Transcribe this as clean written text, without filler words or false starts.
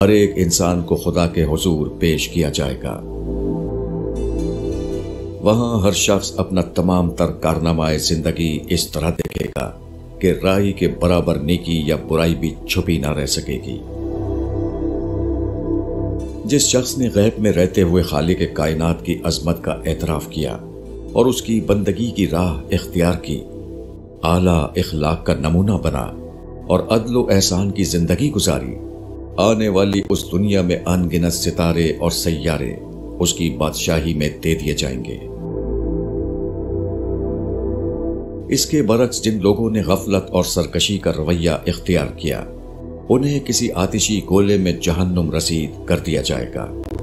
हर एक इंसान को खुदा के हुजूर पेश किया जाएगा। वहां हर शख्स अपना तमाम तर कारनामाए जिंदगी इस तरह देखेगा कि राई के बराबर नेकी या बुराई भी छुपी ना रह सकेगी। जिस शख्स ने गैब में रहते हुए खालिक कायनात की अजमत का एतराफ किया और उसकी बंदगी की राह इख्तियार की, आला इखलाक का नमूना बना और अदल एहसान की जिंदगी गुजारी, आने वाली उस दुनिया में अनगिनत सितारे और सैयारे उसकी बादशाही में दे दिए जाएंगे। इसके बरक्स जिन लोगों ने गफलत और सरकशी का रवैया इख्तियार किया, उन्हें किसी आतिशी गोले में जहन्नुम रसीद कर दिया जाएगा।